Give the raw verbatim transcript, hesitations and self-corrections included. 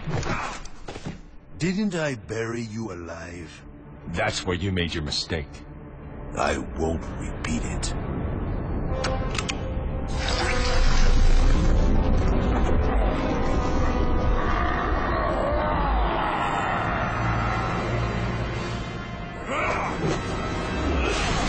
Didn't I bury you alive? That's where you made your mistake. I won't repeat it.